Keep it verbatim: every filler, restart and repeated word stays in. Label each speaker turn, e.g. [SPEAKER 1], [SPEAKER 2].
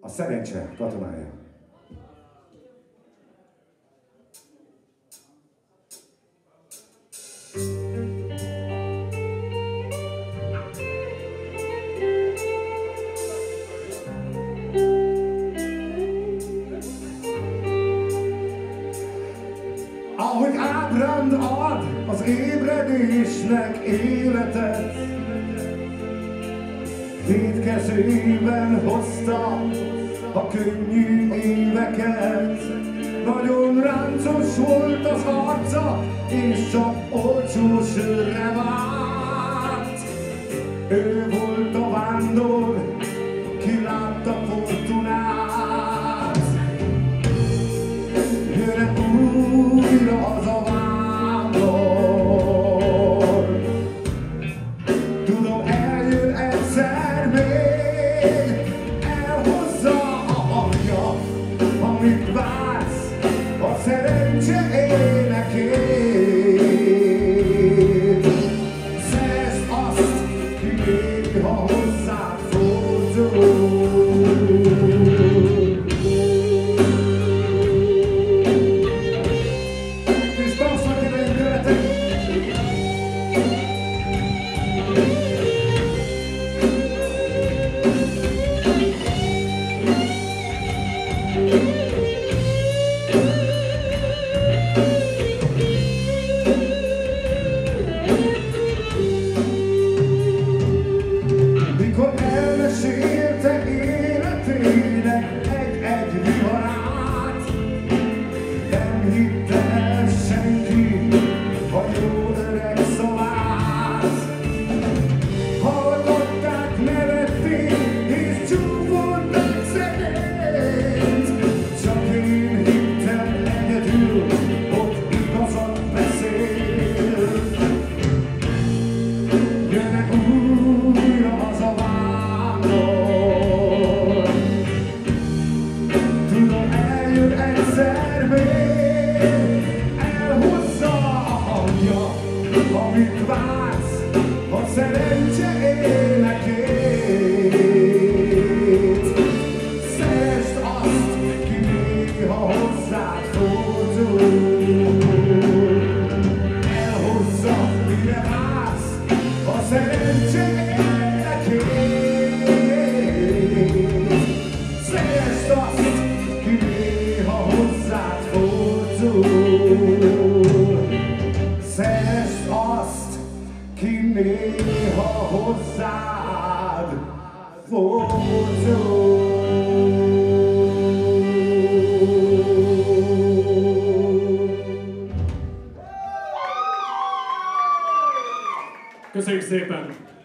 [SPEAKER 1] A szerencse katonája. Ahogy ábránd ad az ébredésnek életet, két kezében hozta a könnyű éveket. Nagyon ráncos volt az arca, és csak olcsó sörre várt. Ő volt a vándor, ki látta fortunát. Jöjjön újra az a vándor, tudom, eljön egyszer még, elhozza a hangja, amit vársz, a szerencse énekét. Szeresd azt, ki néha hozzád fordul. Mikor elmesélte életének egy-egy viharát, nem hitte el senki a jó öreg szavát. Hallgatták, nevették és csúfolták szegényt, csak én hittem egyedül, ott igazat beszél. Jönnek újra az a vándor, tudom, eljön egyszer még, elhozza a hangja, amit vársz, a szerencse énekét. Szeresd azt, ki néha hozzád fordul, elhozza, mire vársz, a szerencse énekét. Szeresd azt, ki néha hozzád fordul. Szeresd azt, ki néha hozzád fordul.
[SPEAKER 2] Köszönjük szépen!